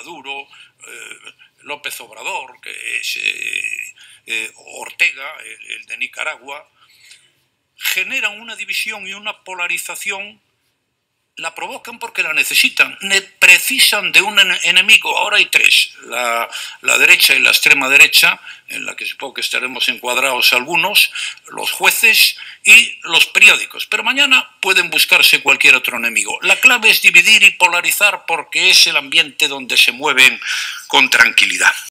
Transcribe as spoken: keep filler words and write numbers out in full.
Maduro, eh, López Obrador, que es eh, eh, Ortega, el, el de Nicaragua, generan una división y una polarización. La provocan porque la necesitan, ne precisan de un enemigo. Ahora hay tres, la, la derecha y la extrema derecha, en la que supongo que estaremos encuadrados algunos, los jueces y los periódicos, pero mañana pueden buscarse cualquier otro enemigo. La clave es dividir y polarizar porque es el ambiente donde se mueven con tranquilidad.